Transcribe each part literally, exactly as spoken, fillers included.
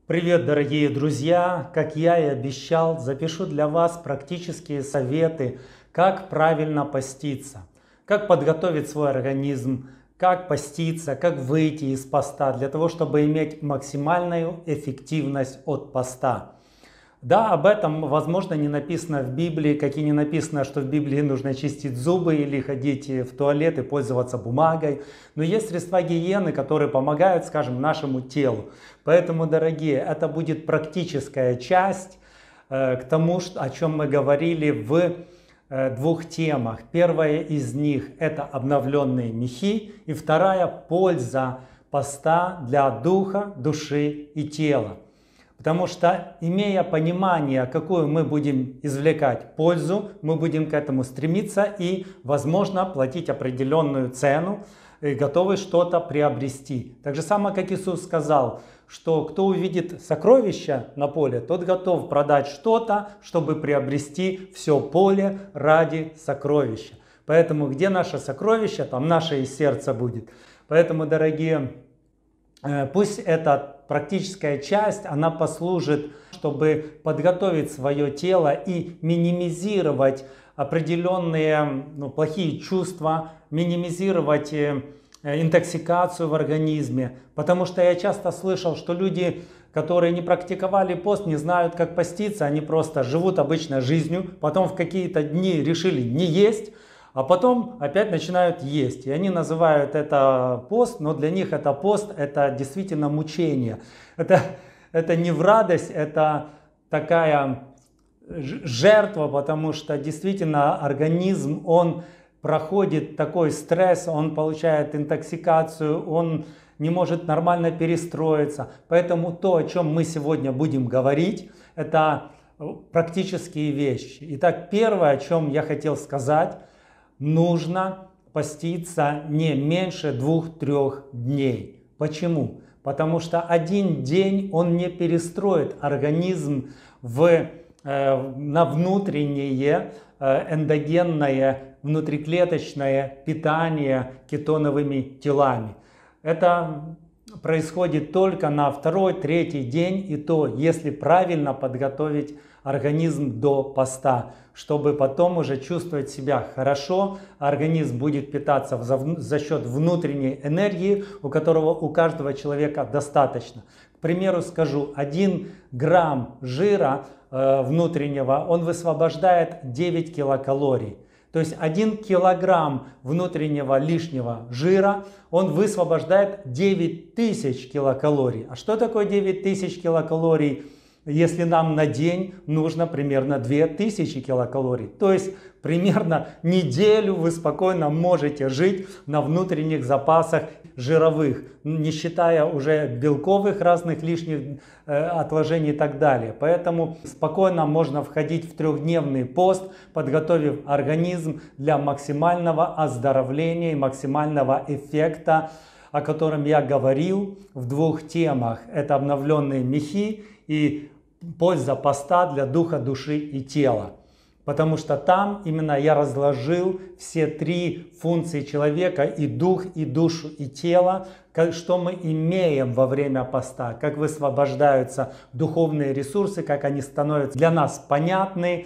Привет, дорогие друзья! Как я и обещал, запишу для вас практические советы, как правильно поститься, как подготовить свой организм, как поститься, как выйти из поста, для того, чтобы иметь максимальную эффективность от поста. Да, об этом, возможно, не написано в Библии, как и не написано, что в Библии нужно чистить зубы или ходить в туалет и пользоваться бумагой. Но есть средства гигиены, которые помогают, скажем, нашему телу. Поэтому, дорогие, это будет практическая часть э, к тому, что, о чем мы говорили в э, двух темах. Первая из них – это обновленные мехи, и вторая – польза поста для духа, души и тела. Потому что, имея понимание, какую мы будем извлекать пользу, мы будем к этому стремиться и, возможно, платить определенную цену, и готовы что-то приобрести. Так же самое, как Иисус сказал, что кто увидит сокровища на поле, тот готов продать что-то, чтобы приобрести все поле ради сокровища. Поэтому, где наше сокровище, там наше и сердце будет. Поэтому, дорогие, пусть эта практическая часть, она послужит, чтобы подготовить свое тело и минимизировать определенные ну, плохие чувства, минимизировать э, интоксикацию в организме. Потому что я часто слышал, что люди, которые не практиковали пост, не знают, как поститься, они просто живут обычной жизнью, потом в какие-то дни решили не есть, а потом опять начинают есть. И они называют это пост, но для них это пост, это действительно мучение. Это, это не в радость, это такая жертва, потому что действительно организм, он проходит такой стресс, он получает интоксикацию, он не может нормально перестроиться. Поэтому то, о чем мы сегодня будем говорить, это практические вещи. Итак, первое, о чем я хотел сказать, нужно поститься не меньше двух-трех дней. Почему? Потому что один день он не перестроит организм в, э, на внутреннее э, эндогенное, внутриклеточное питание кетоновыми телами. Это происходит только на второй, третий день, и то, если правильно подготовить организм до поста, чтобы потом уже чувствовать себя хорошо, организм будет питаться за, за счет внутренней энергии, у которого у каждого человека достаточно. К примеру скажу, один грамм жира э, внутреннего, он высвобождает девять килокалорий. То есть один килограмм внутреннего лишнего жира, он высвобождает девять тысяч килокалорий. А что такое девять тысяч килокалорий? Если нам на день нужно примерно две тысячи килокалорий. То есть примерно неделю вы спокойно можете жить на внутренних запасах жировых, не считая уже белковых разных лишних э, отложений и так далее. Поэтому спокойно можно входить в трехдневный пост, подготовив организм для максимального оздоровления и максимального эффекта, о котором я говорил в двух темах. Это обновленные мехи и польза поста для духа, души и тела. Потому что там именно я разложил все три функции человека: и дух, и душу, и тело, что мы имеем во время поста, как высвобождаются духовные ресурсы, как они становятся для нас понятны.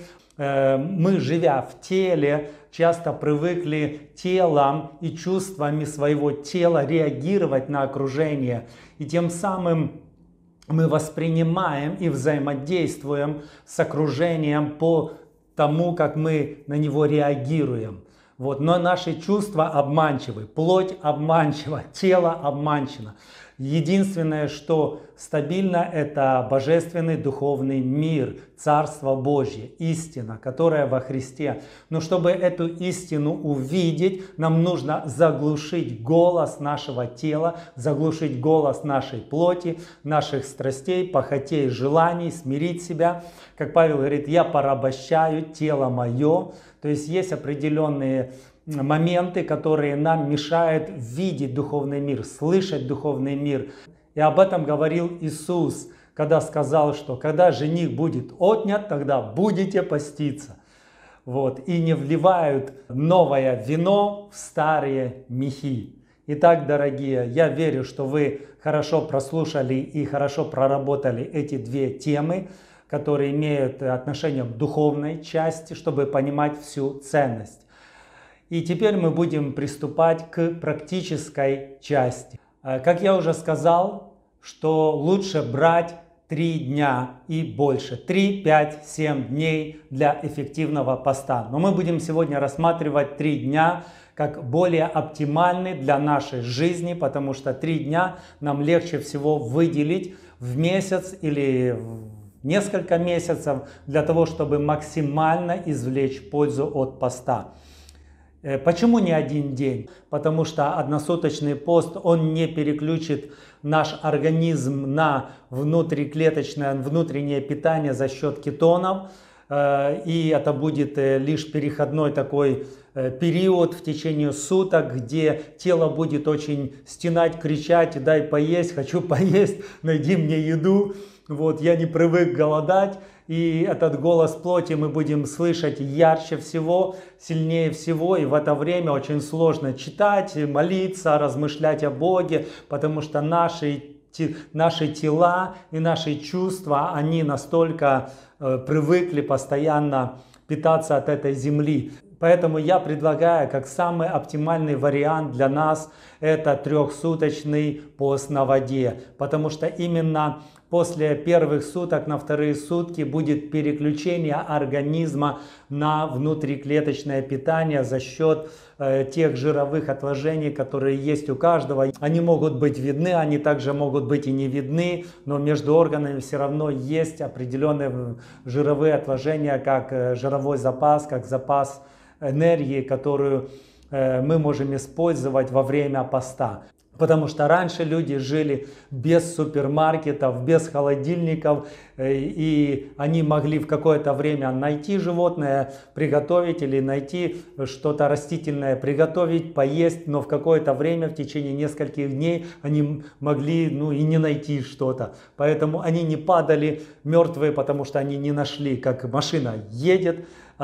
Мы, живя в теле, часто привыкли телом и чувствами своего тела реагировать на окружение. И тем самым мы воспринимаем и взаимодействуем с окружением по тому, как мы на него реагируем. Вот. Но наши чувства обманчивы, плоть обманчива, тело обманчиво. Единственное, что стабильно, это божественный духовный мир, Царство Божье, истина, которая во Христе. Но чтобы эту истину увидеть, нам нужно заглушить голос нашего тела, заглушить голос нашей плоти, наших страстей, похотей, желаний, смирить себя. Как Павел говорит, я порабощаю тело мое. То есть есть определенные моменты, которые нам мешают видеть духовный мир, слышать духовный мир. И об этом говорил Иисус, когда сказал, что когда жених будет отнят, тогда будете поститься. Вот. И не вливают новое вино в старые мехи. Итак, дорогие, я верю, что вы хорошо прослушали и хорошо проработали эти две темы, которые имеют отношение к духовной части, чтобы понимать всю ценность. И теперь мы будем приступать к практической части. Как я уже сказал, что лучше брать три дня и больше, три, пять, семь дней для эффективного поста. Но мы будем сегодня рассматривать три дня как более оптимальный для нашей жизни, потому что три дня нам легче всего выделить в месяц или в несколько месяцев для того, чтобы максимально извлечь пользу от поста. Почему не один день? Потому что односуточный пост, он не переключит наш организм на внутриклеточное, внутреннее питание за счет кетонов. И это будет лишь переходной такой период в течение суток, где тело будет очень стенать, кричать: дай поесть, хочу поесть, найди мне еду. Вот, я не привык голодать. И этот голос плоти мы будем слышать ярче всего, сильнее всего. И в это время очень сложно читать, молиться, размышлять о Боге, потому что наши, наши тела и наши чувства, они настолько э, привыкли постоянно питаться от этой земли. Поэтому я предлагаю, как самый оптимальный вариант для нас, это трехсуточный пост на воде. Потому что именно после первых суток на вторые сутки будет переключение организма на внутриклеточное питание за счет э, тех жировых отложений, которые есть у каждого. Они могут быть видны, они также могут быть и не видны, но между органами все равно есть определенные жировые отложения, как э, жировой запас, как запас энергии, которую э, мы можем использовать во время поста. Потому что раньше люди жили без супермаркетов, без холодильников, э, и они могли в какое-то время найти животное, приготовить, или найти что-то растительное, приготовить, поесть, но в какое-то время, в течение нескольких дней, они могли ну, и не найти что-то. Поэтому они не падали мертвые, потому что они не нашли, как машина едет,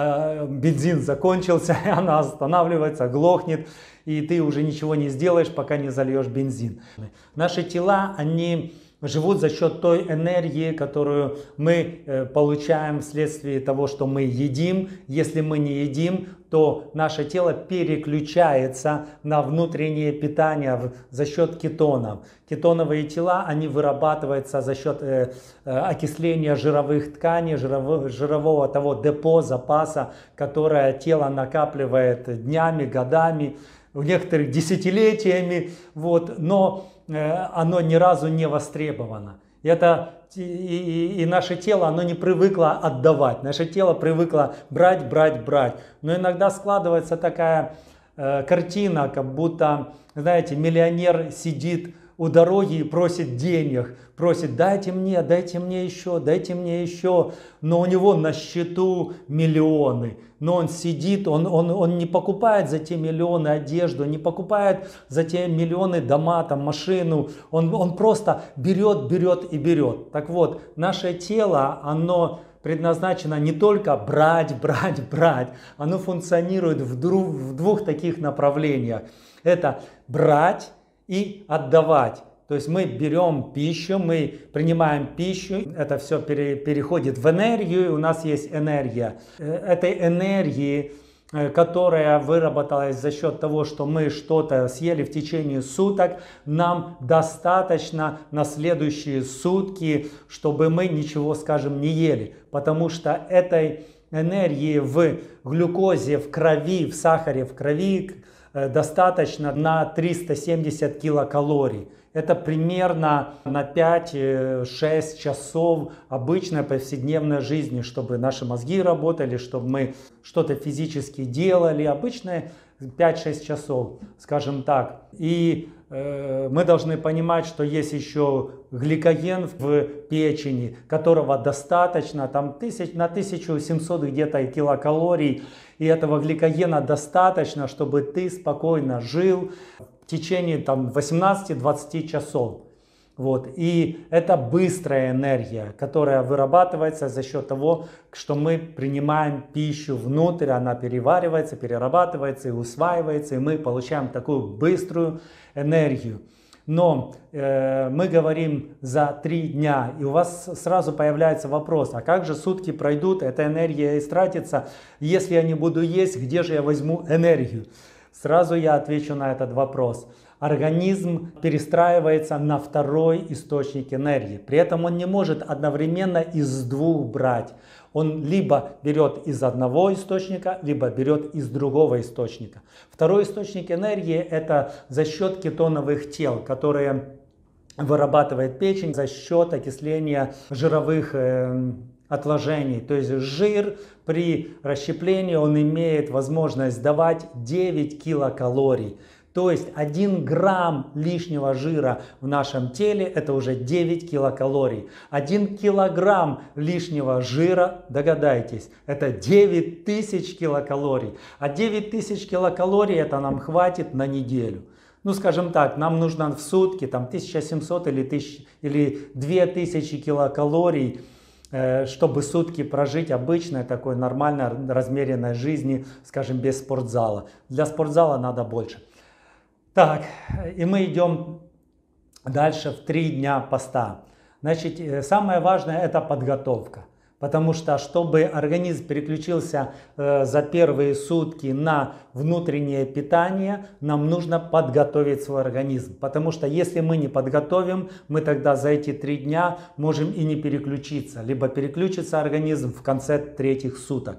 бензин закончился, и она останавливается, глохнет, и ты уже ничего не сделаешь, пока не зальешь бензин. Наши тела, они живут за счет той энергии, которую мы получаем вследствие того, что мы едим. Если мы не едим, то наше тело переключается на внутреннее питание за счет кетонов. Кетоновые тела, они вырабатываются за счет э, э, окисления жировых тканей, жирового, жирового того депо, запаса, которое тело накапливает днями, годами, у некоторых десятилетиями, вот, но э, оно ни разу не востребовано. И, это, и, и, и наше тело, оно не привыкло отдавать, наше тело привыкло брать, брать, брать. Но иногда складывается такая э, картина, как будто, знаете, миллионер сидит у дороги и просит денег, просит: дайте мне, дайте мне еще, дайте мне еще. Но у него на счету миллионы. Но он сидит, он, он, он не покупает за те миллионы одежду, не покупает за те миллионы дома, там, машину. Он, он просто берет, берет и берет. Так вот, наше тело, оно предназначено не только брать, брать, брать. Оно функционирует в двух, в двух таких направлениях. Это брать и отдавать. То есть мы берем пищу, мы принимаем пищу, это все пере, переходит в энергию, и у нас есть энергия. Этой энергии, которая выработалась за счет того, что мы что-то съели в течение суток, нам достаточно на следующие сутки, чтобы мы ничего, скажем, не ели. Потому что этой энергии в глюкозе, в крови, в сахаре в крови достаточно на триста семьдесят килокалорий. Это примерно на пять-шесть часов обычной повседневной жизни, чтобы наши мозги работали, чтобы мы что-то физически делали. Обычные пять-шесть часов, скажем так. И э, мы должны понимать, что есть еще гликоген в печени, которого достаточно, там тысяч, на тысячу семьсот где-то килокалорий. И этого гликогена достаточно, чтобы ты спокойно жил в течение восемнадцати-двадцати часов. Вот. И это быстрая энергия, которая вырабатывается за счет того, что мы принимаем пищу внутрь, она переваривается, перерабатывается и усваивается, и мы получаем такую быструю энергию. Но э, мы говорим за три дня, и у вас сразу появляется вопрос, а как же сутки пройдут, эта энергия истратится, если я не буду есть, где же я возьму энергию? Сразу я отвечу на этот вопрос. Организм перестраивается на второй источник энергии. При этом он не может одновременно из двух брать. Он либо берет из одного источника, либо берет из другого источника. Второй источник энергии – это за счет кетоновых тел, которые вырабатывает печень за счет окисления жировых э, отложений. То есть жир при расщеплении он имеет возможность давать девять килокалорий. То есть один грамм лишнего жира в нашем теле – это уже девять килокалорий. один килограмм лишнего жира, догадайтесь, это девять тысяч килокалорий. А девять тысяч килокалорий это нам хватит на неделю. Ну, скажем так, нам нужно в сутки там, тысяча семьсот или, тысяча, или две тысячи килокалорий, э, чтобы сутки прожить обычной такой нормальной размеренной жизни, скажем, без спортзала. Для спортзала надо больше. Так, и мы идем дальше в три дня поста. Значит, самое важное это подготовка. Потому что, чтобы организм переключился э, за первые сутки на внутреннее питание, нам нужно подготовить свой организм. Потому что если мы не подготовим, мы тогда за эти три дня можем и не переключиться. Либо переключится организм в конце третьих суток.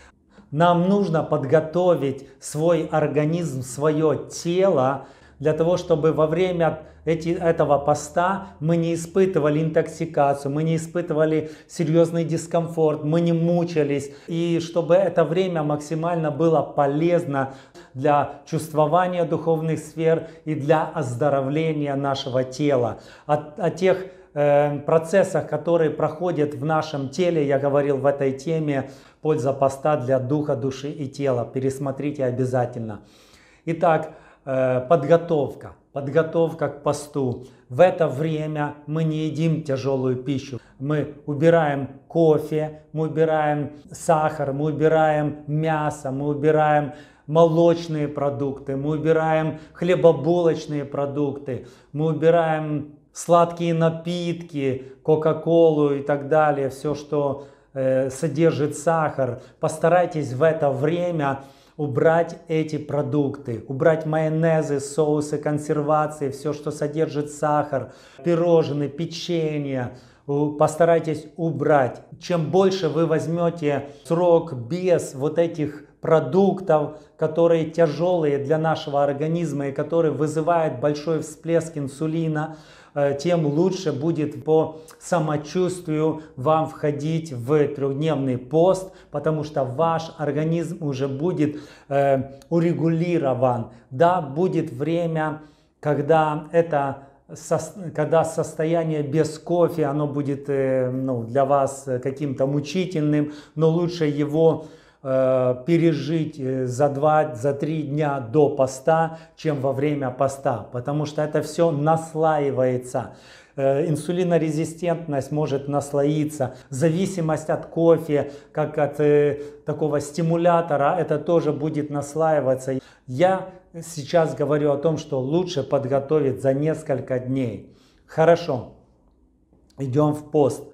Нам нужно подготовить свой организм, свое тело, для того, чтобы во время эти, этого поста мы не испытывали интоксикацию, мы не испытывали серьезный дискомфорт, мы не мучались. И чтобы это время максимально было полезно для чувствования духовных сфер и для оздоровления нашего тела. О, о тех э, процессах, которые проходят в нашем теле, я говорил в этой теме «Польза поста для духа, души и тела». Пересмотрите обязательно. Итак, подготовка, подготовка к посту. В это время мы не едим тяжелую пищу. Мы убираем кофе, мы убираем сахар, мы убираем мясо, мы убираем молочные продукты, мы убираем хлебобулочные продукты, мы убираем сладкие напитки, кока-колу и так далее, все, что э, содержит сахар. Постарайтесь в это время убрать эти продукты, убрать майонезы, соусы, консервации, все, что содержит сахар, пирожные, печенье. Постарайтесь убрать. Чем больше вы возьмете срок без вот этих продуктов, которые тяжелые для нашего организма и которые вызывают большой всплеск инсулина, тем лучше будет по самочувствию вам входить в трехдневный пост, потому что ваш организм уже будет э, урегулирован. Да, будет время, когда это когда состояние без кофе, оно будет э, ну, для вас каким-то мучительным, но лучше его э, пережить за два, за три дня до поста, чем во время поста, потому что это все наслаивается. Э, инсулинорезистентность может наслоиться, зависимость от кофе, как от э, такого стимулятора, это тоже будет наслаиваться. Я сейчас говорю о том, что лучше подготовить за несколько дней. Хорошо, идем в пост.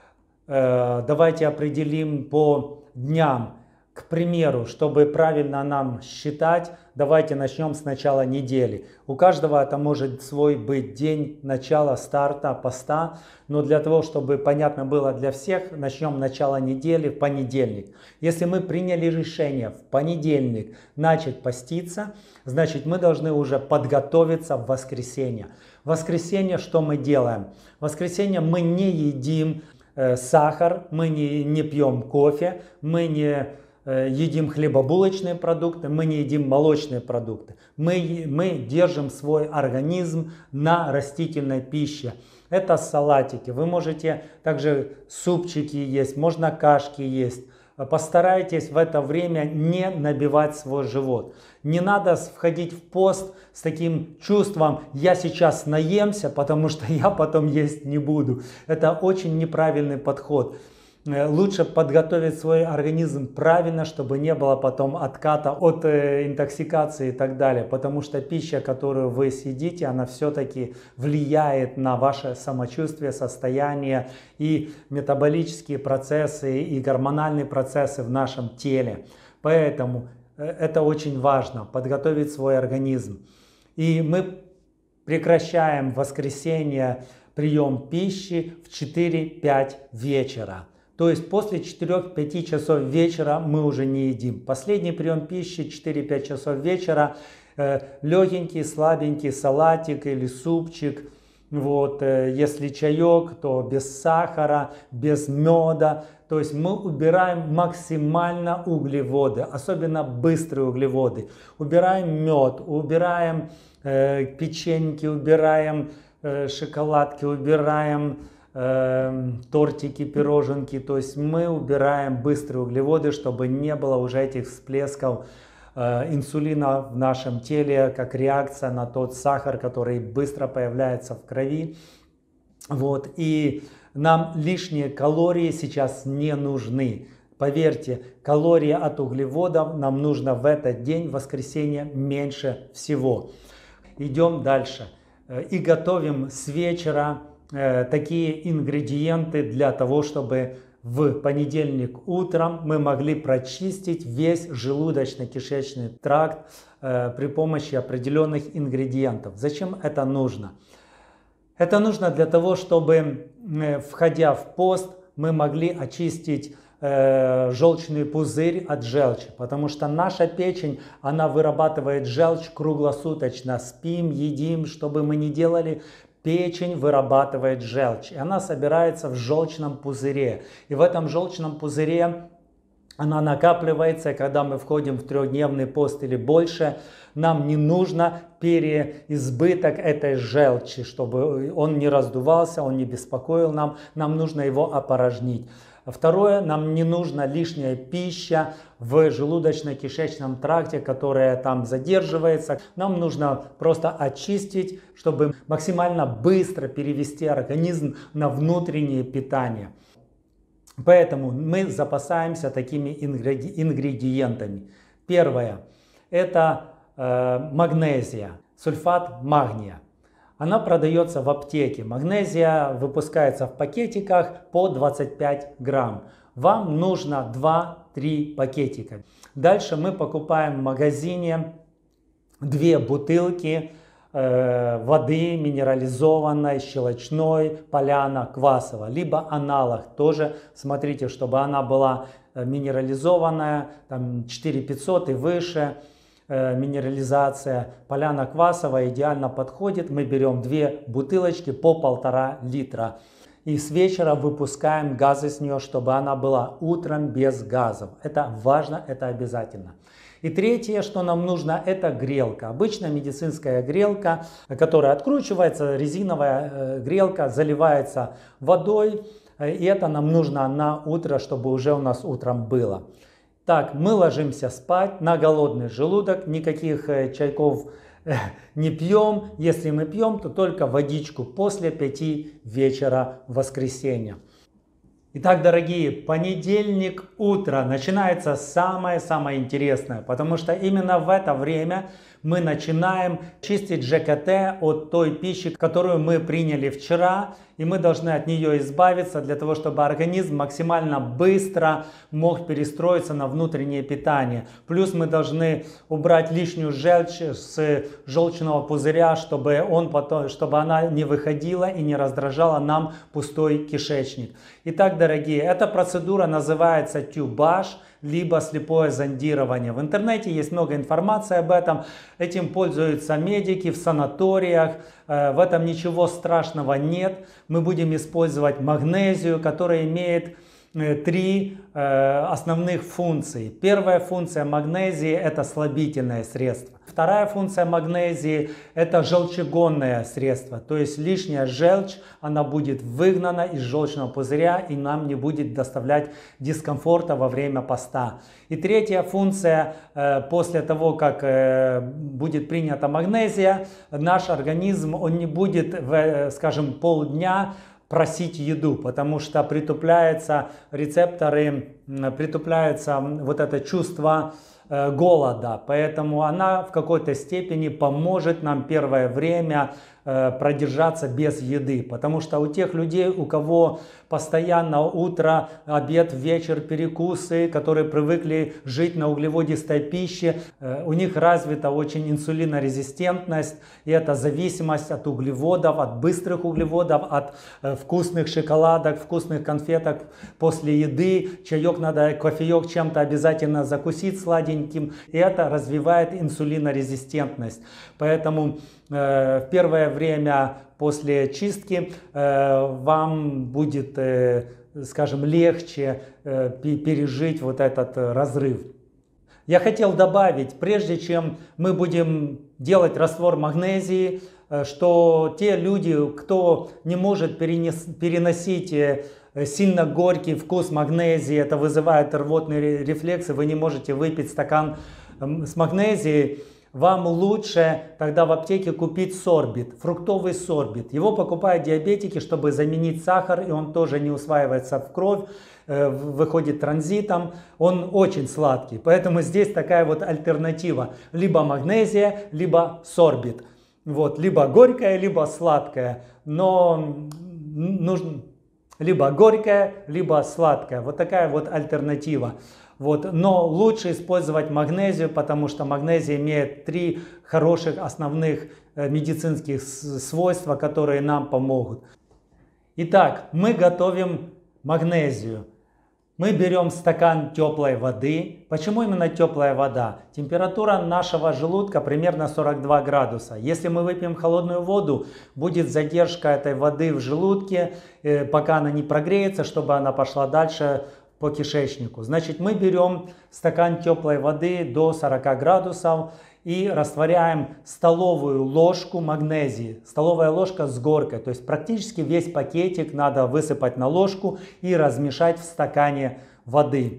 Э, давайте определим по дням. К примеру, чтобы правильно нам считать, давайте начнем с начала недели. У каждого это может свой быть день начала старта поста, но для того, чтобы понятно было для всех, начнем начало недели в понедельник. Если мы приняли решение в понедельник начать поститься, значит мы должны уже подготовиться в воскресенье. В воскресенье что мы делаем? В воскресенье мы не едим э, сахар, мы не, не пьем кофе, мы не едим хлебобулочные продукты, мы не едим молочные продукты. Мы, мы держим свой организм на растительной пище. Это салатики. Вы можете также супчики есть, можно кашки есть. постарайтесь в это время не набивать свой живот. Не надо входить в пост с таким чувством: я сейчас наемся, потому что я потом есть не буду. Это очень неправильный подход. Лучше подготовить свой организм правильно, чтобы не было потом отката от интоксикации и так далее. Потому что пища, которую вы съедите, она все-таки влияет на ваше самочувствие, состояние и метаболические процессы, и гормональные процессы в нашем теле. Поэтому это очень важно, подготовить свой организм. И мы прекращаем в воскресенье прием пищи в четыре-пять вечера. То есть после четырёх-пяти часов вечера мы уже не едим. Последний прием пищи четыре-пять часов вечера. Э, легенький, слабенький салатик или супчик. Вот, э, если чаек, то без сахара, без меда. То есть мы убираем максимально углеводы, особенно быстрые углеводы. Убираем мед, убираем э, печеньки, убираем э, шоколадки, убираем тортики, пироженки. То есть мы убираем быстрые углеводы, чтобы не было уже этих всплесков э, инсулина в нашем теле, как реакция на тот сахар, который быстро появляется в крови. Вот. И нам лишние калории сейчас не нужны. Поверьте, калории от углеводов нам нужно в этот день, в воскресенье, меньше всего. Идем дальше. И готовим с вечера такие ингредиенты для того, чтобы в понедельник утром мы могли прочистить весь желудочно-кишечный тракт э, при помощи определенных ингредиентов. Зачем это нужно? Это нужно для того, чтобы, э, входя в пост, мы могли очистить э, желчный пузырь от желчи, потому что наша печень, она вырабатывает желчь круглосуточно. Спим, едим, что бы мы ни делали, печень вырабатывает желчь, и она собирается в желчном пузыре. И в этом желчном пузыре она накапливается, и когда мы входим в трехдневный пост или больше, нам не нужно переизбыток этой желчи, чтобы он не раздувался, он не беспокоил нам, нам нужно его опорожнить. Второе, нам не нужна лишняя пища в желудочно-кишечном тракте, которая там задерживается. Нам нужно просто очистить, чтобы максимально быстро перевести организм на внутреннее питание. Поэтому мы запасаемся такими ингредиентами. Первое – это э, магнезия, сульфат магния. Она продается в аптеке. Магнезия выпускается в пакетиках по двадцать пять грамм. Вам нужно два-три пакетика. Дальше мы покупаем в магазине две бутылки э, воды минерализованной, щелочной, Поляна, Квасова. Либо аналог тоже. Смотрите, чтобы она была минерализованная, там четыре тысячи пятьсот и выше. Минерализация. Поляна, Квасова идеально подходит. Мы берем две бутылочки по полтора литра. И с вечера выпускаем газы с нее, чтобы она была утром без газов. Это важно, это обязательно. И третье, что нам нужно, это грелка. Обычная медицинская грелка, которая откручивается, резиновая грелка, заливается водой. И это нам нужно на утро, чтобы уже у нас утром было. Так, мы ложимся спать на голодный желудок, никаких э, чайков э, не пьем. Если мы пьем, то только водичку после пяти вечера в воскресенье. Итак, дорогие, понедельник утро начинается самое-самое интересное, потому что именно в это время мы начинаем чистить ЖКТ от той пищи, которую мы приняли вчера, и мы должны от нее избавиться для того, чтобы организм максимально быстро мог перестроиться на внутреннее питание. Плюс мы должны убрать лишнюю желчь с желчного пузыря, чтобы, он потом, чтобы она не выходила и не раздражала нам пустой кишечник. Итак, дорогие, эта процедура называется тюбаж, либо слепое зондирование. В интернете есть много информации об этом. Этим пользуются медики в санаториях. В этом ничего страшного нет. Мы будем использовать магнезию, которая имеет три э, основных функции. Первая функция магнезии – это слабительное средство. Вторая функция магнезии – это желчегонное средство. То есть лишняя желчь, она будет выгнана из желчного пузыря и нам не будет доставлять дискомфорта во время поста. И третья функция, э, после того, как э, будет принята магнезия, наш организм, он не будет, в, скажем, полдня просить еду, потому что притупляются рецепторы, притупляется вот это чувство э, голода. Поэтому она в какой-то степени поможет нам первое время э, продержаться без еды. Потому что у тех людей, у кого постоянно утро, обед, вечер, перекусы, которые привыкли жить на углеводистой пище, э, у них развита очень инсулинорезистентность. И это зависимость от углеводов, от быстрых углеводов, от э, вкусных шоколадок, вкусных конфеток после еды. Чаек надо, кофеек чем-то обязательно закусить сладеньким. И это развивает инсулинорезистентность. Поэтому э, в первое время после чистки э, вам будет, э, скажем, легче э, пережить вот этот э, разрыв. Я хотел добавить, прежде чем мы будем делать раствор магнезии, э, что те люди, кто не может перенес, переносить э, сильно горький вкус магнезии, это вызывает рвотные рефлексы, вы не можете выпить стакан э, с магнезией, вам лучше тогда в аптеке купить сорбит, фруктовый сорбит. Его покупают диабетики, чтобы заменить сахар, и он тоже не усваивается в кровь, выходит транзитом. Он очень сладкий, поэтому здесь такая вот альтернатива. Либо магнезия, либо сорбит. Вот, либо горькая, либо сладкая. Но нужно либо горькая, либо сладкая. Вот такая вот альтернатива. Вот. Но лучше использовать магнезию, потому что магнезия имеет три хороших основных медицинских свойства, которые нам помогут. Итак, мы готовим магнезию. Мы берем стакан теплой воды. Почему именно теплая вода? Температура нашего желудка примерно сорок два градуса. Если мы выпьем холодную воду, будет задержка этой воды в желудке, пока она не прогреется, чтобы она пошла дальше по кишечнику. Значит, мы берем стакан теплой воды до сорока градусов и растворяем столовую ложку магнезии. Столовая ложка с горкой. То есть практически весь пакетик надо высыпать на ложку и размешать в стакане воды.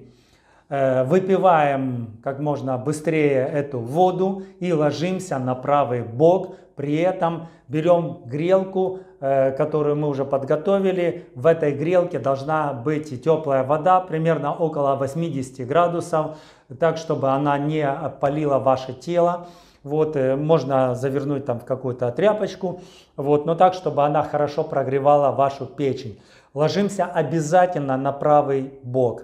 Выпиваем как можно быстрее эту воду и ложимся на правый бок. При этом берем грелку, которую мы уже подготовили. В этой грелке должна быть теплая вода, примерно около восьмидесяти градусов, так, чтобы она не опалила ваше тело. Вот, можно завернуть там в какую-то тряпочку, вот, но так, чтобы она хорошо прогревала вашу печень. Ложимся обязательно на правый бок.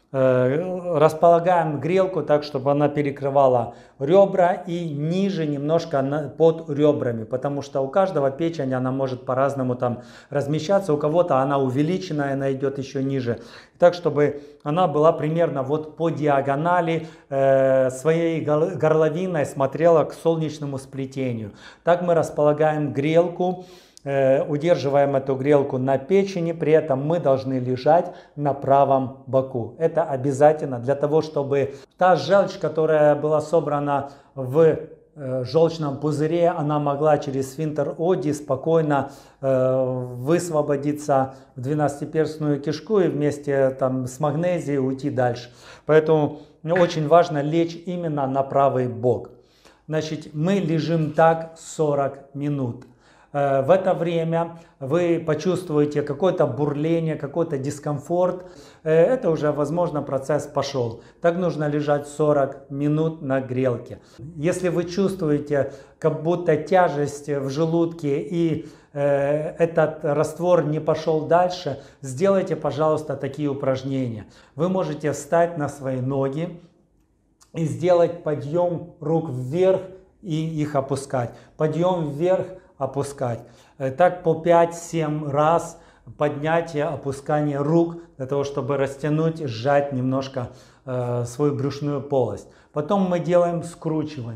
Располагаем грелку так, чтобы она перекрывала ребра и ниже немножко под ребрами, потому что у каждого печень она может по-разному там размещаться, у кого-то она увеличенная, она идет еще ниже, так чтобы она была примерно вот по диагонали э, своей горловиной смотрела к солнечному сплетению. Так мы располагаем грелку. Удерживаем эту грелку на печени, при этом мы должны лежать на правом боку. Это обязательно для того, чтобы та желчь, которая была собрана в желчном пузыре, она могла через сфинктер Оди спокойно высвободиться в двенадцатиперстную кишку и вместе там, с магнезией уйти дальше. Поэтому очень важно лечь именно на правый бок. Значит, мы лежим так сорок минут. В это время вы почувствуете какое-то бурление, какой-то дискомфорт. Это уже, возможно, процесс пошел. Так нужно лежать сорок минут на грелке. Если вы чувствуете как будто тяжесть в желудке и э, этот раствор не пошел дальше, сделайте, пожалуйста, такие упражнения. Вы можете встать на свои ноги и сделать подъем рук вверх и их опускать. Подъем вверх, опускать. Так по пять-семь раз поднятие, опускание рук, для того, чтобы растянуть, сжать немножко э, свою брюшную полость. Потом мы делаем скручивание.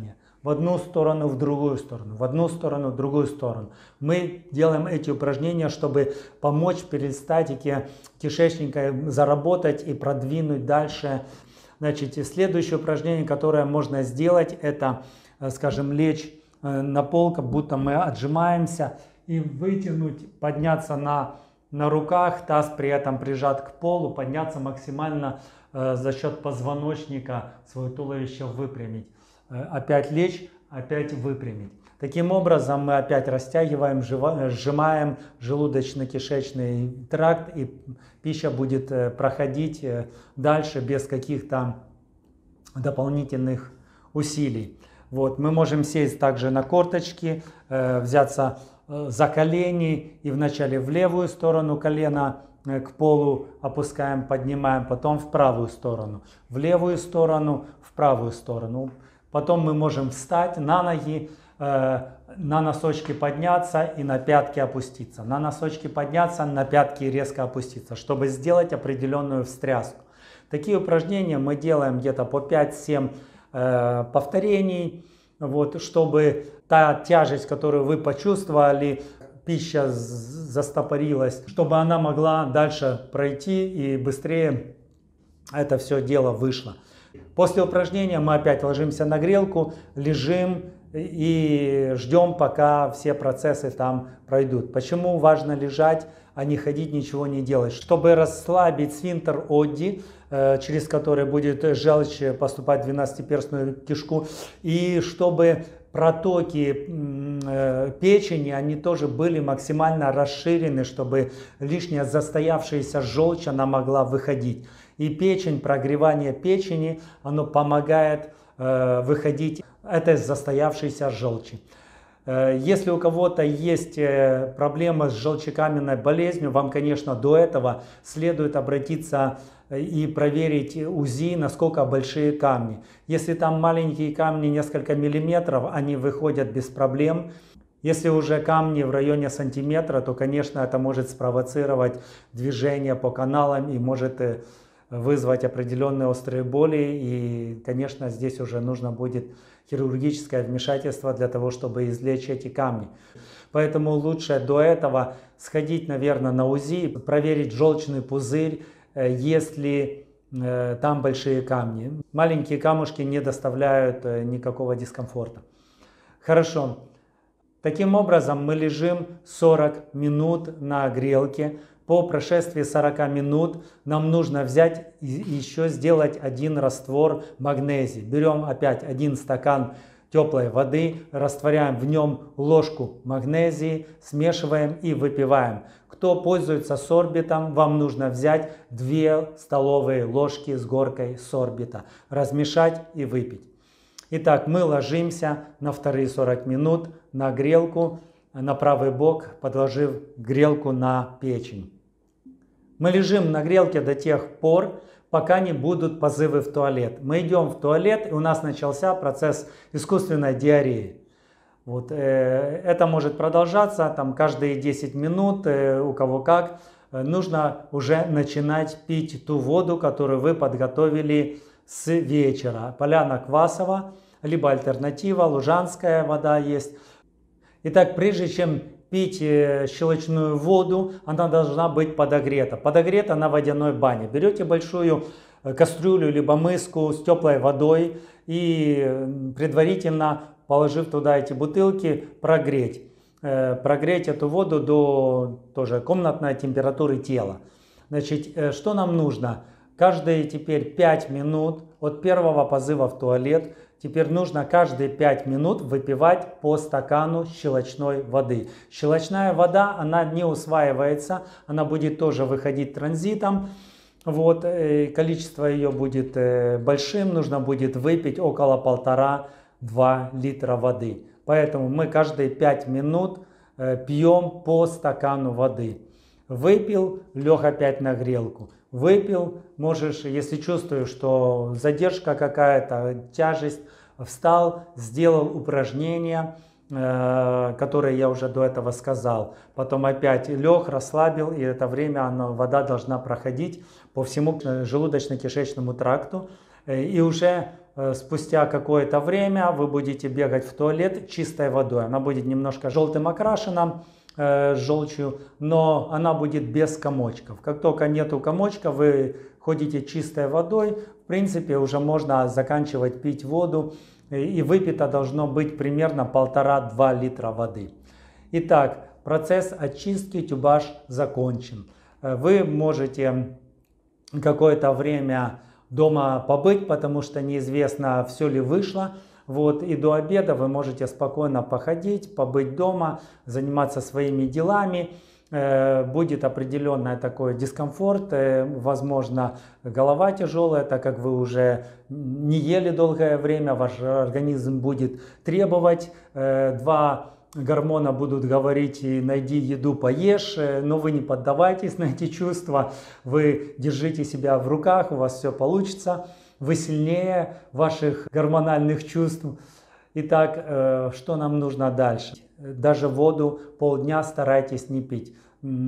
в одну сторону, в другую сторону, в одну сторону, в другую сторону. Мы делаем эти упражнения, чтобы помочь перистальтике кишечника заработать и продвинуть дальше. Значит, следующее упражнение, которое можно сделать, это, скажем, лечь на пол, как будто мы отжимаемся, и вытянуть, подняться на, на руках, таз при этом прижат к полу, подняться максимально э, за счет позвоночника, свое туловище выпрямить. Э, опять лечь, опять выпрямить. Таким образом мы опять растягиваем, сжимаем желудочно-кишечный тракт, и пища будет проходить дальше без каких-то дополнительных усилий. Вот. Мы можем сесть также на корточки, взяться за колени и вначале в левую сторону колена к полу опускаем, поднимаем, потом в правую сторону, в левую сторону, в правую сторону. Потом мы можем встать на ноги, на носочки подняться и на пятки опуститься. На носочки подняться, на пятки резко опуститься, чтобы сделать определенную встряску. Такие упражнения мы делаем где-то по пять-семь э, повторений, вот, чтобы та тяжесть, которую вы почувствовали, пища застопорилась, чтобы она могла дальше пройти и быстрее это все дело вышло. После упражнения мы опять ложимся на грелку, лежим и ждем, пока все процессы там пройдут. Почему важно лежать, а не ходить, ничего не делать? Чтобы расслабить сфинктер Одди, через который будет желчь поступать в двенадцатиперстную кишку, и чтобы протоки печени, они тоже были максимально расширены, чтобы лишняя застоявшаяся желчь, она могла выходить. И печень, прогревание печени, оно помогает э, выходить этой застоявшейся желчи. Э, если у кого-то есть э, проблема с желчекаменной болезнью, вам, конечно, до этого следует обратиться и проверить УЗИ, насколько большие камни. Если там маленькие камни, несколько миллиметров, они выходят без проблем. Если уже камни в районе сантиметра, то, конечно, это может спровоцировать движение по каналам и может вызвать определенные острые боли. И, конечно, здесь уже нужно будет хирургическое вмешательство для того, чтобы извлечь эти камни. Поэтому лучше до этого сходить, наверное, на УЗИ, проверить желчный пузырь, если э, там большие камни. Маленькие камушки не доставляют э, никакого дискомфорта. Хорошо. Таким образом, мы лежим сорок минут на грелке. По прошествии сорока минут нам нужно взять и еще сделать один раствор магнезии. Берем опять один стакан теплой воды, растворяем в нем ложку магнезии, смешиваем и выпиваем. Кто пользуется сорбитом, вам нужно взять две столовые ложки с горкой сорбита, размешать и выпить. Итак, мы ложимся на вторые сорок минут на грелку, на правый бок, подложив грелку на печень. Мы лежим на грелке до тех пор, пока не будут позывы в туалет. Мы идем в туалет, и у нас начался процесс искусственной диареи. Вот, э, это может продолжаться там, каждые десять минут, э, у кого как. Э, нужно уже начинать пить ту воду, которую вы подготовили с вечера. Поляна Квасова, либо альтернатива, лужанская вода есть. Итак, прежде чем пить щелочную воду, она должна быть подогрета. Подогрета на водяной бане. Берете большую кастрюлю либо миску с теплой водой и предварительно, положив туда эти бутылки, прогреть. Прогреть эту воду до тоже комнатной температуры тела. Значит, что нам нужно? Каждые теперь пять минут от первого позыва в туалет теперь нужно каждые пять минут выпивать по стакану щелочной воды. Щелочная вода, она не усваивается, она будет тоже выходить транзитом. Вот, количество ее будет большим, нужно будет выпить около полтора-два литра воды. Поэтому мы каждые пять минут пьем по стакану воды. Выпил, лег опять на грелку. Выпил, можешь, если чувствуешь, что задержка какая-то, тяжесть, встал, сделал упражнения, э, которые я уже до этого сказал. Потом опять лег, расслабил, и это время оно, вода должна проходить по всему желудочно-кишечному тракту. И уже спустя какое-то время вы будете бегать в туалет чистой водой. Она будет немножко желтым окрашена, э, желчью, но она будет без комочков. Как только нету комочка, вы ходите чистой водой, в принципе уже можно заканчивать пить воду. И выпито должно быть примерно полтора-два литра воды. Итак, процесс очистки тюбаш закончен. Вы можете какое-то время дома побыть, потому что неизвестно, все ли вышло. Вот, и до обеда вы можете спокойно походить, побыть дома, заниматься своими делами. Будет определенный такой дискомфорт, возможно, голова тяжелая, так как вы уже не ели долгое время, ваш организм будет требовать. Два гормона будут говорить: найди еду, поешь, но вы не поддавайтесь на эти чувства, вы держите себя в руках, у вас все получится, вы сильнее ваших гормональных чувств. Итак, что нам нужно дальше? Даже воду полдня старайтесь не пить.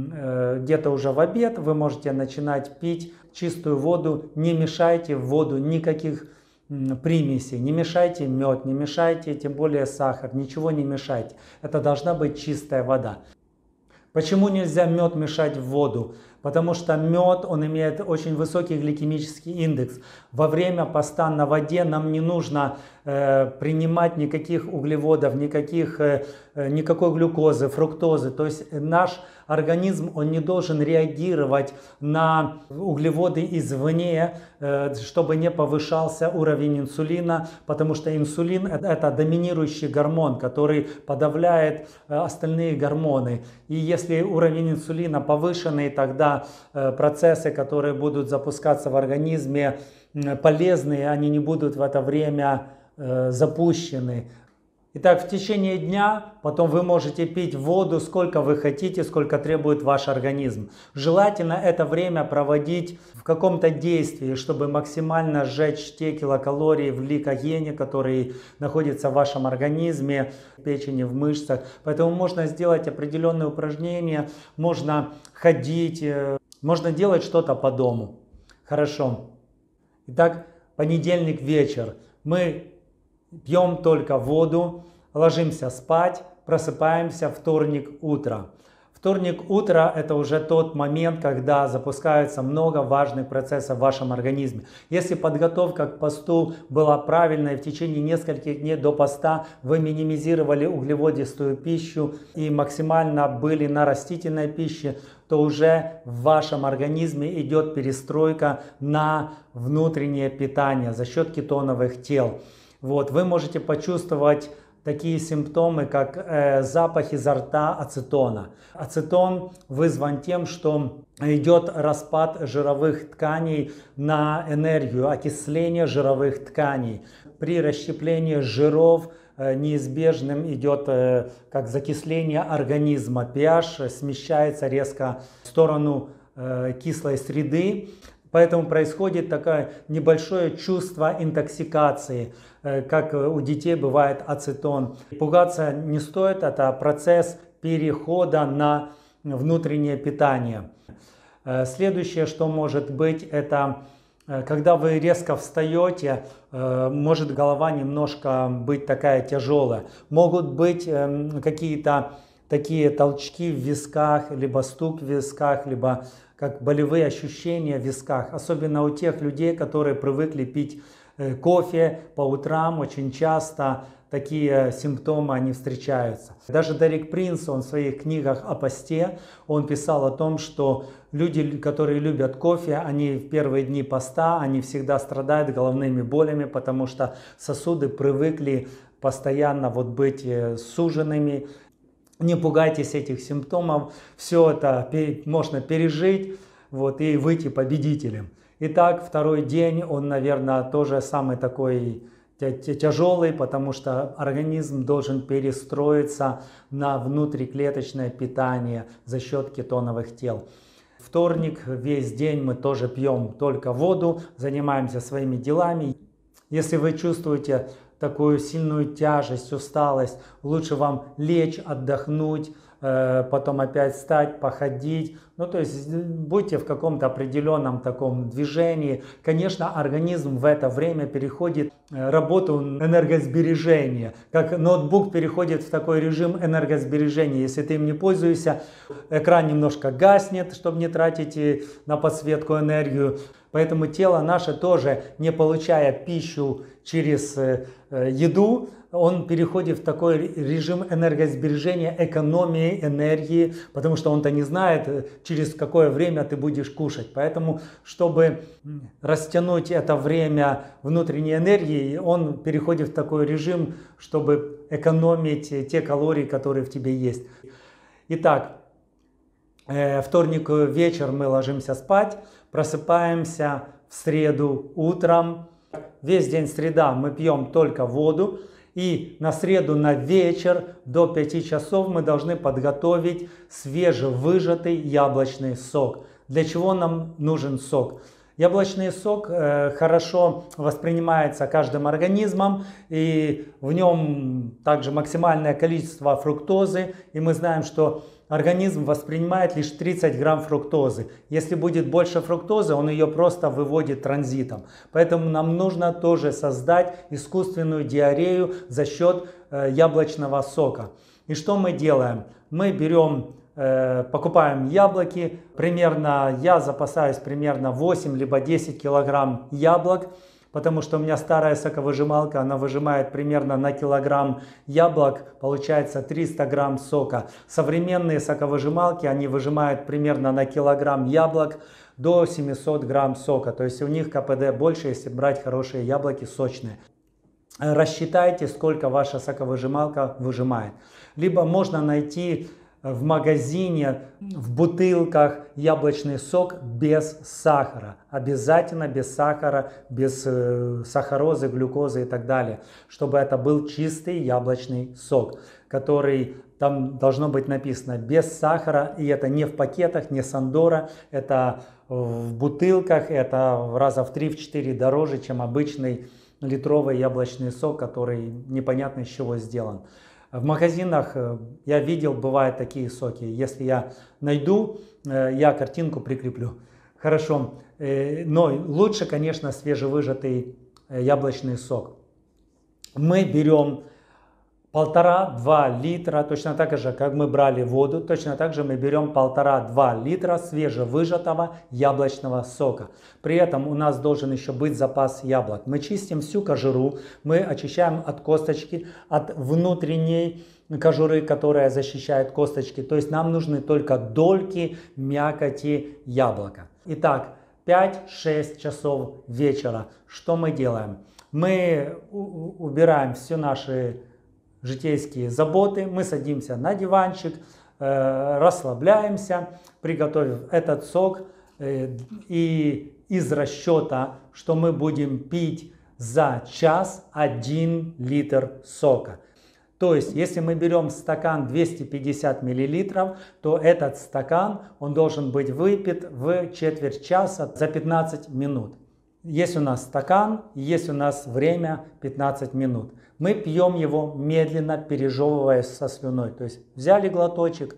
Где-то уже в обед вы можете начинать пить чистую воду. Не мешайте в воду никаких примесей, не мешайте мед, не мешайте тем более сахар, ничего не мешайте. Это должна быть чистая вода. Почему нельзя мед мешать в воду? Потому что мед, он имеет очень высокий гликемический индекс. Во время поста на воде нам не нужно э, принимать никаких углеводов, никаких, э, никакой глюкозы, фруктозы. То есть наш организм, он не должен реагировать на углеводы извне, э, чтобы не повышался уровень инсулина, потому что инсулин – это доминирующий гормон, который подавляет э, остальные гормоны. И если уровень инсулина повышенный, тогда процессы, которые будут запускаться в организме, полезные, они не будут в это время запущены. Итак, в течение дня потом вы можете пить воду сколько вы хотите, сколько требует ваш организм. Желательно это время проводить в каком-то действии, чтобы максимально сжечь те килокалории в гликогене, которые находятся в вашем организме, в печени, в мышцах. Поэтому можно сделать определенные упражнения, можно ходить, можно делать что-то по дому. Хорошо. Итак, понедельник вечер. Мы пьем только воду, ложимся спать, просыпаемся вторник утро. Вторник утро – это уже тот момент, когда запускается много важных процессов в вашем организме. Если подготовка к посту была правильной, в течение нескольких дней до поста вы минимизировали углеводистую пищу и максимально были на растительной пище, то уже в вашем организме идет перестройка на внутреннее питание за счет кетоновых тел. Вот, вы можете почувствовать такие симптомы, как э, запах изо рта ацетона. Ацетон вызван тем, что идет распад жировых тканей на энергию, окисление жировых тканей. При расщеплении жиров э, неизбежным идет э, как закисление организма. pH смещается резко в сторону э, кислой среды. Поэтому происходит такое небольшое чувство интоксикации, как у детей бывает ацетон. Пугаться не стоит, это процесс перехода на внутреннее питание. Следующее, что может быть, это когда вы резко встаете, может голова немножко быть такая тяжелая. Могут быть какие-то такие толчки в висках, либо стук в висках, либо как болевые ощущения в висках. Особенно у тех людей, которые привыкли пить кофе по утрам, очень часто такие симптомы они встречаются. Даже Дерек Принц, он в своих книгах о посте, он писал о том, что люди, которые любят кофе, они в первые дни поста, они всегда страдают головными болями, потому что сосуды привыкли постоянно вот быть суженными. Не пугайтесь этих симптомов, все это можно пережить, вот, и выйти победителем. Итак, второй день, он, наверное, тоже самый такой тяжелый, потому что организм должен перестроиться на внутриклеточное питание за счет кетоновых тел. Вторник, весь день мы тоже пьем только воду, занимаемся своими делами. Если вы чувствуете такую сильную тяжесть, усталость, лучше вам лечь, отдохнуть, потом опять встать, походить, Ну, то есть будьте в каком-то определенном таком движении. Конечно, организм в это время переходит в работу энергосбережения. Как ноутбук переходит в такой режим энергосбережения. Если ты им не пользуешься, экран немножко гаснет, чтобы не тратить на подсветку энергию. Поэтому тело наше тоже, не получая пищу через еду, он переходит в такой режим энергосбережения, экономии энергии, потому что он-то не знает, через какое время ты будешь кушать. Поэтому, чтобы растянуть это время внутренней энергии, он переходит в такой режим, чтобы экономить те калории, которые в тебе есть. Итак, вторник вечер мы ложимся спать, просыпаемся в среду утром. Весь день среда мы пьем только воду. И на среду на вечер до пяти часов мы должны подготовить свежевыжатый яблочный сок. Для чего нам нужен сок? Яблочный сок э, хорошо воспринимается каждым организмом, и в нем также максимальное количество фруктозы. И мы знаем, что организм воспринимает лишь тридцать грамм фруктозы. Если будет больше фруктозы, он ее просто выводит транзитом. Поэтому нам нужно тоже создать искусственную диарею за счет э, яблочного сока. И что мы делаем? Мы берем, э, покупаем яблоки. Примерно, я запасаюсь примерно восемь либо десять килограмм яблок. Потому что у меня старая соковыжималка, она выжимает примерно на килограмм яблок, получается триста грамм сока. Современные соковыжималки, они выжимают примерно на килограмм яблок до семисот грамм сока. То есть у них ка пэ дэ больше, если брать хорошие яблоки, сочные. Рассчитайте, сколько ваша соковыжималка выжимает. Либо можно найти в магазине, в бутылках яблочный сок без сахара. Обязательно без сахара, без э, сахарозы, глюкозы и так далее. Чтобы это был чистый яблочный сок, который там должно быть написано без сахара. И это не в пакетах, не Сандора. Это в бутылках, это раза в три-четыре дороже, чем обычный литровый яблочный сок, который непонятно из чего сделан. В магазинах я видел, бывают такие соки. Если я найду, я картинку прикреплю. Хорошо. Но лучше, конечно, свежевыжатый яблочный сок. Мы берем полтора-два литра, точно так же, как мы брали воду, точно так же мы берем полтора-два литра свежевыжатого яблочного сока. При этом у нас должен еще быть запас яблок. Мы чистим всю кожуру, мы очищаем от косточки, от внутренней кожуры, которая защищает косточки. То есть нам нужны только дольки мякоти яблока. Итак, пять-шесть часов вечера. Что мы делаем? Мы убираем все наши житейские заботы, мы садимся на диванчик, э, расслабляемся, приготовив этот сок, э, и из расчета, что мы будем пить за час один литр сока. То есть, если мы берем стакан двести пятьдесят миллилитров, то этот стакан, он должен быть выпит в четверть часа за пятнадцать минут. Есть у нас стакан, есть у нас время пятнадцать минут. Мы пьем его медленно, пережевывая со слюной. То есть взяли глоточек,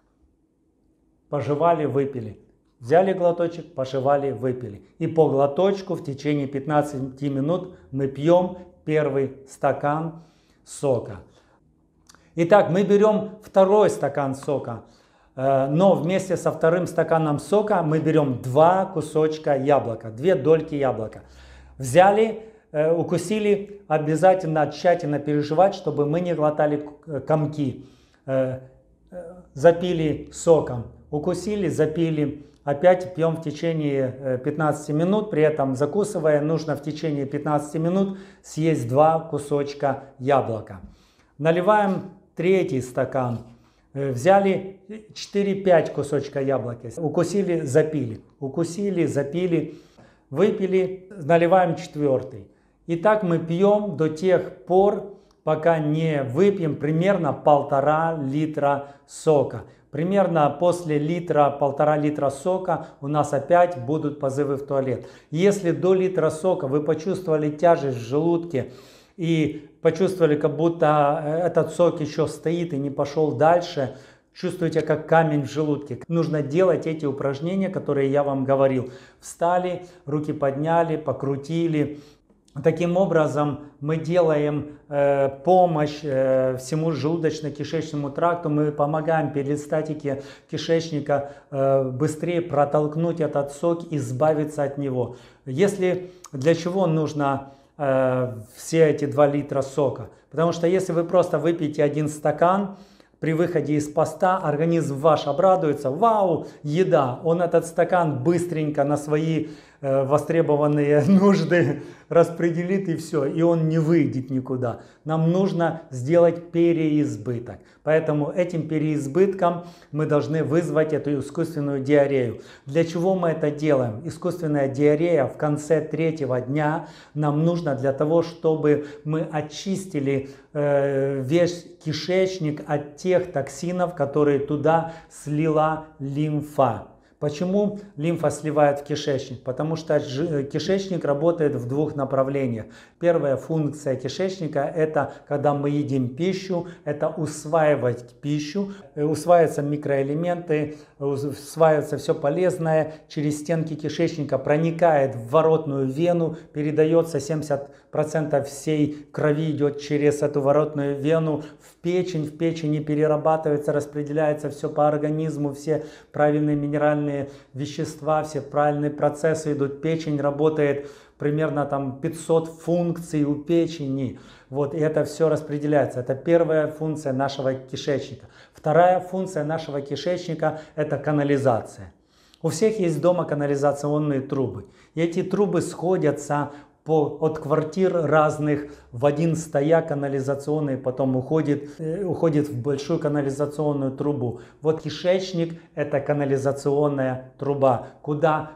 пожевали, выпили. Взяли глоточек, пожевали, выпили. И по глоточку в течение пятнадцати минут мы пьем первый стакан сока. Итак, мы берем второй стакан сока. Но вместе со вторым стаканом сока мы берем два кусочка яблока, две дольки яблока. Взяли, укусили, обязательно тщательно пережевать, чтобы мы не глотали комки. Запили соком, укусили, запили, опять пьем в течение пятнадцати минут, при этом закусывая, нужно в течение пятнадцати минут съесть два кусочка яблока. Наливаем третий стакан. Взяли четыре-пять кусочка яблока, укусили, запили, укусили, запили, выпили, наливаем четвертый. И так мы пьем до тех пор, пока не выпьем примерно полтора литра сока. Примерно после литра, полтора литра сока у нас опять будут позывы в туалет. Если до литра сока вы почувствовали тяжесть в желудке и почувствовали, как будто этот сок еще стоит и не пошел дальше, чувствуете как камень в желудке. Нужно делать эти упражнения, которые я вам говорил. Встали, руки подняли, покрутили. Таким образом мы делаем э, помощь э, всему желудочно-кишечному тракту, мы помогаем перистатике кишечника э, быстрее протолкнуть этот сок, избавиться от него. Если для чего нужно э, все эти два литра сока? Потому что если вы просто выпьете один стакан, при выходе из поста организм ваш обрадуется: вау, еда! Он этот стакан быстренько на свои э, востребованные нужды распределит, и все, и он не выйдет никуда. Нам нужно сделать переизбыток. Поэтому этим переизбытком мы должны вызвать эту искусственную диарею. Для чего мы это делаем? Искусственная диарея в конце третьего дня нам нужно для того, чтобы мы очистили э, весь кишечник от тех токсинов, которые туда слила лимфа. Почему лимфа сливает в кишечник? Потому что кишечник работает в двух направлениях. Первая функция кишечника – это когда мы едим пищу, это усваивать пищу, усваиваются микроэлементы, усваивается все полезное, через стенки кишечника проникает в воротную вену, передается семьдесят процентов всей крови идет через эту воротную вену в печень, в печени перерабатывается, распределяется все по организму, все правильные минеральные вещества, все правильные процессы идут, печень работает, примерно там пятьсот функций у печени, вот, и это все распределяется. Это первая функция нашего кишечника. Вторая функция нашего кишечника – это канализация. У всех есть дома канализационные трубы, и эти трубы сходятся по, от квартир разных в один стояк канализационный, потом уходит, э, уходит в большую канализационную трубу. Вот кишечник – это канализационная труба, куда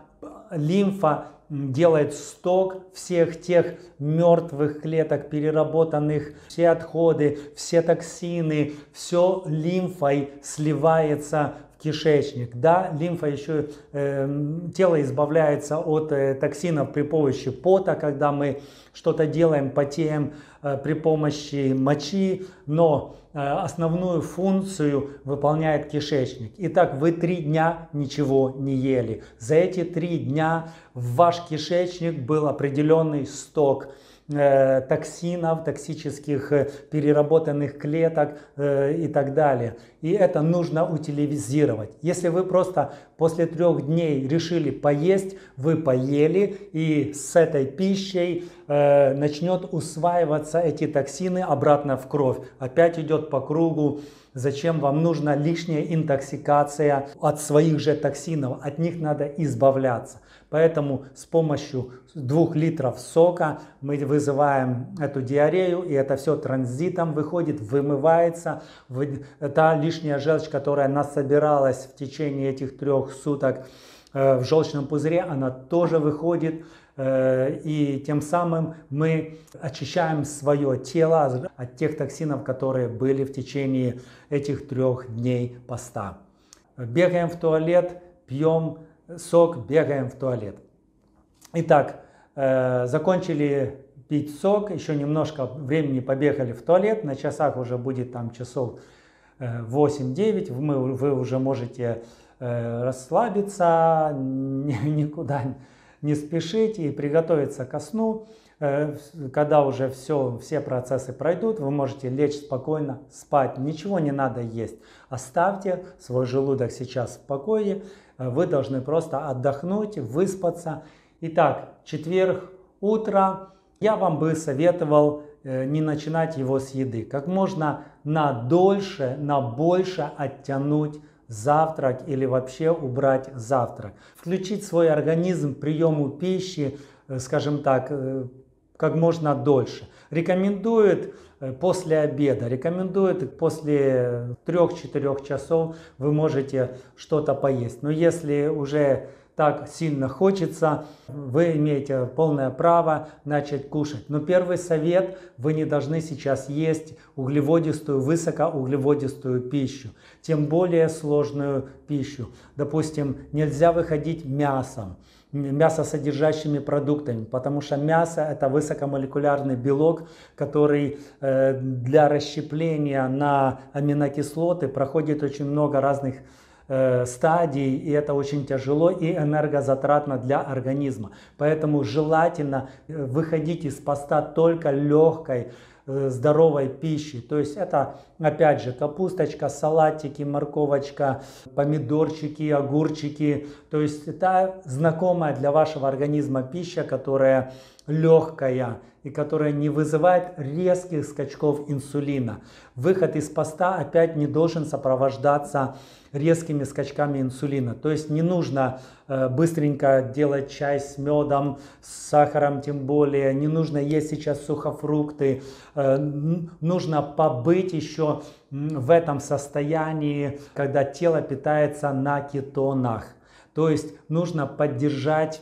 лимфа делает сток всех тех мертвых клеток, переработанных, все отходы, все токсины, все лимфой сливается в кишечник. Да, лимфа еще, э, тело избавляется от э, токсинов при помощи пота, когда мы что-то делаем, потеем э, при помощи мочи, но э, основную функцию выполняет кишечник. Итак, вы три дня ничего не ели. За эти три дня в ваш кишечник был определенный сток э, токсинов, токсических э, переработанных клеток э, и так далее. И это нужно утилизировать. Если вы просто после трех дней решили поесть, вы поели, и с этой пищей э, начнет усваиваться эти токсины обратно в кровь. Опять идет по кругу. Зачем вам нужна лишняя интоксикация от своих же токсинов? От них надо избавляться. Поэтому с помощью двух литров сока мы вызываем эту диарею, и это все транзитом выходит, вымывается. Та лишняя желчь, которая насобиралась в течение этих трех суток в желчном пузыре, она тоже выходит. И тем самым мы очищаем свое тело от тех токсинов, которые были в течение этих трех дней поста. Бегаем в туалет, пьем сок, бегаем в туалет. Итак, закончили пить сок, еще немножко времени побегали в туалет, на часах уже будет там часов восемь-девять, вы, вы уже можете расслабиться, никуда не не спешить и приготовиться ко сну. Когда уже все, все процессы пройдут, вы можете лечь спокойно, спать. Ничего не надо есть. Оставьте свой желудок сейчас в покое. Вы должны просто отдохнуть, выспаться. Итак, четверг, утро. Я вам бы советовал не начинать его с еды. Как можно на дольше, на больше оттянуть завтрак или вообще убрать завтрак. Включить свой организм к приему пищи, скажем так, как можно дольше. Рекомендуют после обеда, рекомендуют после трёх-четырёх часов вы можете что-то поесть. Но если уже так сильно хочется, вы имеете полное право начать кушать. Но первый совет: вы не должны сейчас есть углеводистую, высокоуглеводистую пищу, тем более сложную пищу. Допустим, нельзя выходить мясом, мясосодержащими продуктами, потому что мясо – это высокомолекулярный белок, который для расщепления на аминокислоты проходит очень много разных стадий, и это очень тяжело и энергозатратно для организма. Поэтому желательно выходить из поста только легкой, здоровой пищи. То есть это, опять же, капусточка, салатики, морковочка, помидорчики, огурчики. То есть это знакомая для вашего организма пища, которая легкая и которая не вызывает резких скачков инсулина. Выход из поста опять не должен сопровождаться резкими скачками инсулина. То есть не нужно э, быстренько делать чай с медом, с сахаром тем более. Не нужно есть сейчас сухофрукты. Э, нужно побыть еще в этом состоянии, когда тело питается на кетонах. То есть нужно поддержать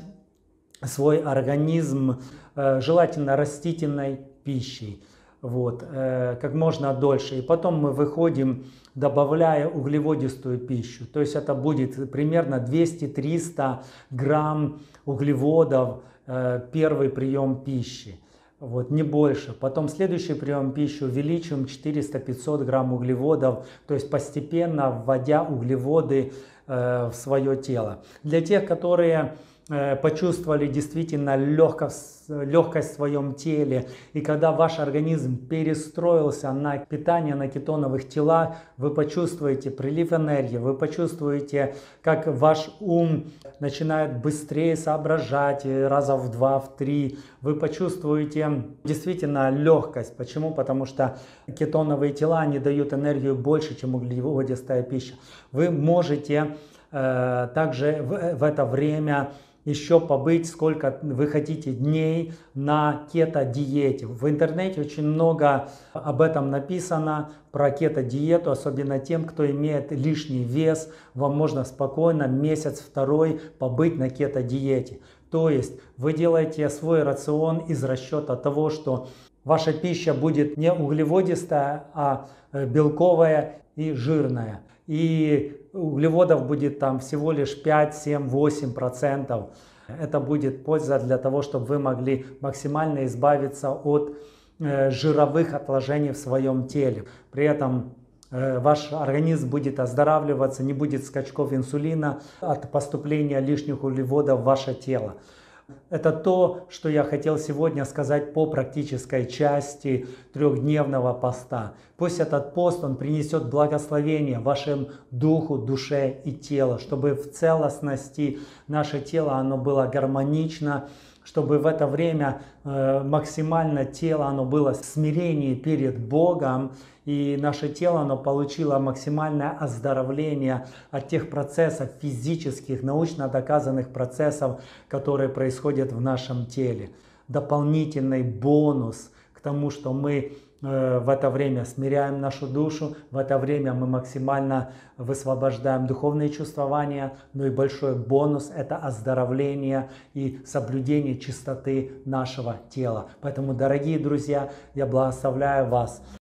свой организм э, желательно растительной пищей. Вот, э, как можно дольше. И потом мы выходим, добавляя углеводистую пищу. То есть это будет примерно двести-триста грамм углеводов э, первый прием пищи. Вот, не больше. Потом следующий прием пищи увеличим четыреста-пятьсот грамм углеводов. То есть постепенно вводя углеводы э, в свое тело. Для тех, которые почувствовали действительно легкость, легкость в своем теле, и когда ваш организм перестроился на питание на кетоновых телах, вы почувствуете прилив энергии, вы почувствуете, как ваш ум начинает быстрее соображать раза в два, в три, вы почувствуете действительно легкость. Почему? Потому что кетоновые тела, они дают энергию больше, чем углеводистая пища. Вы можете э, также в, в это время еще побыть, сколько вы хотите дней на кето-диете. В интернете очень много об этом написано, про кето-диету, особенно тем, кто имеет лишний вес. Вам можно спокойно месяц-второй побыть на кето-диете. То есть вы делаете свой рацион из расчета того, что ваша пища будет не углеводистая, а белковая и жирная. И углеводов будет там всего лишь пять, семь, восемь процентов. Это будет польза для того, чтобы вы могли максимально избавиться от э, жировых отложений в своем теле. При этом э, ваш организм будет оздоравливаться, не будет скачков инсулина от поступления лишних углеводов в ваше тело. Это то, что я хотел сегодня сказать по практической части трехдневного поста. Пусть этот пост, он принесет благословение вашему духу, душе и телу, чтобы в целостности наше тело оно было гармонично, чтобы в это время э, максимально тело оно было в смирении перед Богом, и наше тело оно получило максимальное оздоровление от тех процессов физических, научно доказанных процессов, которые происходят в нашем теле. Дополнительный бонус к тому, что мы э, в это время смиряем нашу душу, в это время мы максимально высвобождаем духовные чувствования, но и большой бонус – это оздоровление и соблюдение чистоты нашего тела. Поэтому, дорогие друзья, я благословляю вас.